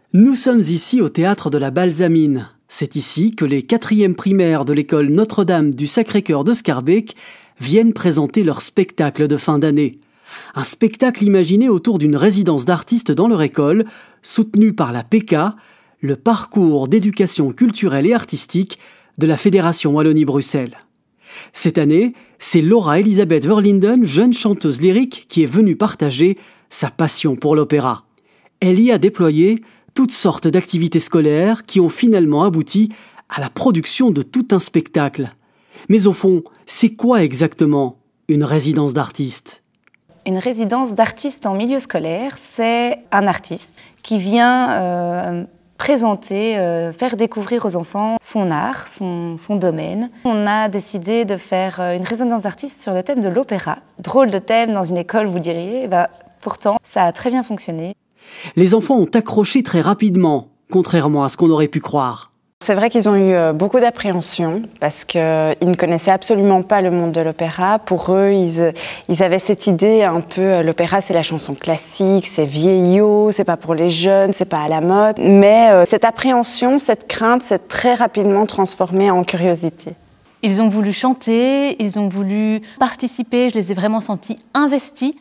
Nous sommes ici au théâtre de la Balsamine. C'est ici que les 4e primaires de l'école Notre-Dame du Sacré-Cœur de Schaerbeek viennent présenter leur spectacle de fin d'année. Un spectacle imaginé autour d'une résidence d'artistes dans leur école, soutenue par la PK, le parcours d'éducation culturelle et artistique de la Fédération Wallonie-Bruxelles. Cette année, c'est Laura Elisabeth Verlinden, jeune chanteuse lyrique, qui est venue partager sa passion pour l'opéra. Elle y a déployé toutes sortes d'activités scolaires qui ont finalement abouti à la production de tout un spectacle. Mais au fond, c'est quoi exactement une résidence d'artiste ? Une résidence d'artiste en milieu scolaire, c'est un artiste qui vient présenter, faire découvrir aux enfants son art, son domaine. On a décidé de faire une résidence d'artiste sur le thème de l'opéra. Drôle de thème dans une école, vous diriez. Pourtant, ça a très bien fonctionné. Les enfants ont accroché très rapidement, contrairement à ce qu'on aurait pu croire. C'est vrai qu'ils ont eu beaucoup d'appréhension parce qu'ils ne connaissaient absolument pas le monde de l'opéra. Pour eux, ils avaient cette idée un peu, l'opéra c'est la chanson classique, c'est vieillot, c'est pas pour les jeunes, c'est pas à la mode. Mais cette appréhension, cette crainte s'est très rapidement transformée en curiosité. Ils ont voulu chanter, ils ont voulu participer, je les ai vraiment sentis investis.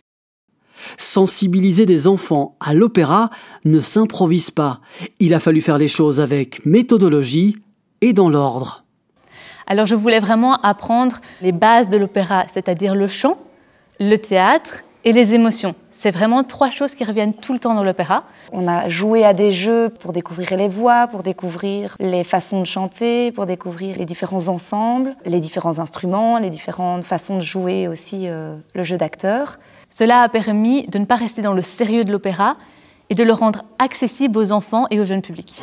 Sensibiliser des enfants à l'opéra ne s'improvise pas. Il a fallu faire les choses avec méthodologie et dans l'ordre. Alors je voulais vraiment apprendre les bases de l'opéra, c'est-à-dire le chant, le théâtre et les émotions. C'est vraiment 3 choses qui reviennent tout le temps dans l'opéra. On a joué à des jeux pour découvrir les voix, pour découvrir les façons de chanter, pour découvrir les différents ensembles, les différents instruments, les différentes façons de jouer aussi le jeu d'acteur. Cela a permis de ne pas rester dans le sérieux de l'opéra et de le rendre accessible aux enfants et au jeune public.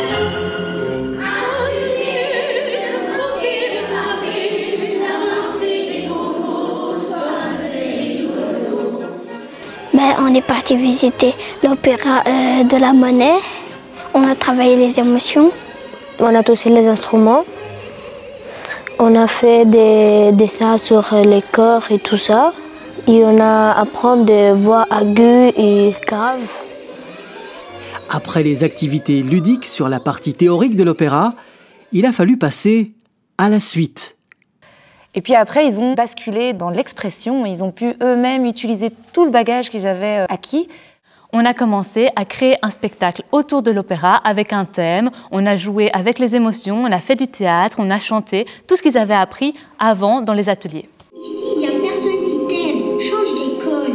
On est parti visiter l'opéra de la Monnaie. On a travaillé les émotions. On a touché les instruments. On a fait des dessins sur les corps et tout ça. Et on a appris des voix aiguës et graves. Après les activités ludiques sur la partie théorique de l'opéra, il a fallu passer à la suite. Et puis après, ils ont basculé dans l'expression. Ils ont pu eux-mêmes utiliser tout le bagage qu'ils avaient acquis. On a commencé à créer un spectacle autour de l'opéra avec un thème. On a joué avec les émotions, on a fait du théâtre, on a chanté, tout ce qu'ils avaient appris avant dans les ateliers. Ici, il n'y a personne qui t'aime. Change d'école.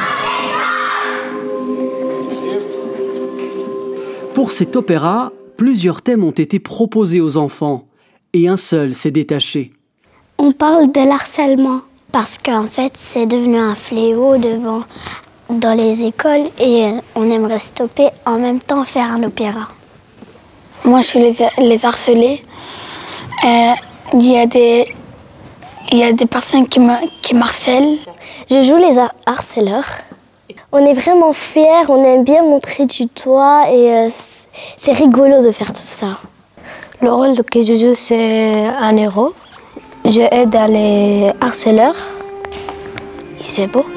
Pour cet opéra, plusieurs thèmes ont été proposés aux enfants et un seul s'est détaché. On parle de l'harcèlement parce qu'en fait, c'est devenu un fléau dans les écoles et on aimerait stopper en même temps faire un opéra. Moi, je suis les harcelés. Il y a des personnes qui m'harcèlent. Je joue les harceleurs. On est vraiment fiers, on aime bien montrer du doigt et c'est rigolo de faire tout ça. Le rôle que je joue, c'est un héros. Je aide les harceleurs. Et c'est beau.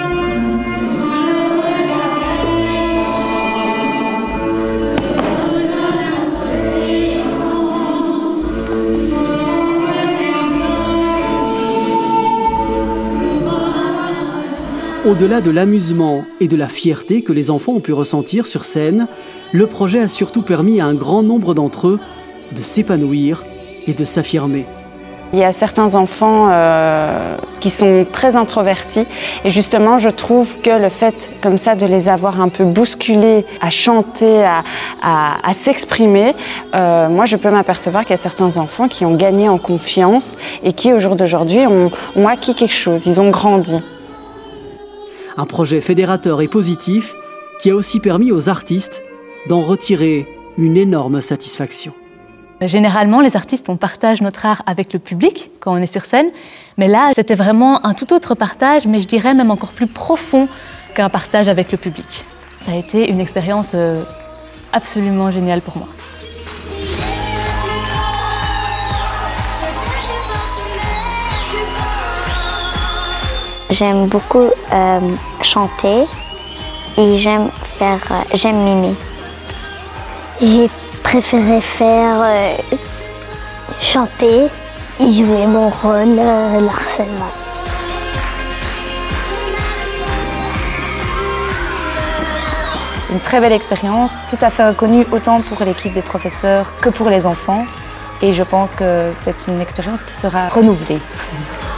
Au-delà de l'amusement et de la fierté que les enfants ont pu ressentir sur scène, le projet a surtout permis à un grand nombre d'entre eux de s'épanouir et de s'affirmer. Il y a certains enfants qui sont très introvertis et justement je trouve que le fait comme ça de les avoir un peu bousculés à chanter, à s'exprimer, moi je peux m'apercevoir qu'il y a certains enfants qui ont gagné en confiance et qui au jour d'aujourd'hui ont acquis quelque chose, ils ont grandi. Un projet fédérateur et positif qui a aussi permis aux artistes d'en retirer une énorme satisfaction. Généralement, les artistes, on partage notre art avec le public quand on est sur scène. Mais là, c'était vraiment un tout autre partage, mais je dirais même encore plus profond qu'un partage avec le public. Ça a été une expérience absolument géniale pour moi. J'aime beaucoup chanter et j'aime mimer. J'ai préféré faire chanter et jouer mon rôle, l'harcèlement. Une très belle expérience, tout à fait reconnue autant pour l'équipe des professeurs que pour les enfants. Et je pense que c'est une expérience qui sera renouvelée.